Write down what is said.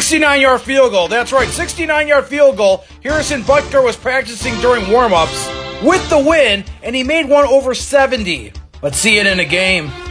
69-yard field goal. That's right, 69-yard field goal. Harrison Butker was practicing during warm-ups with the win, and he made one over 70. Let's see it in a game.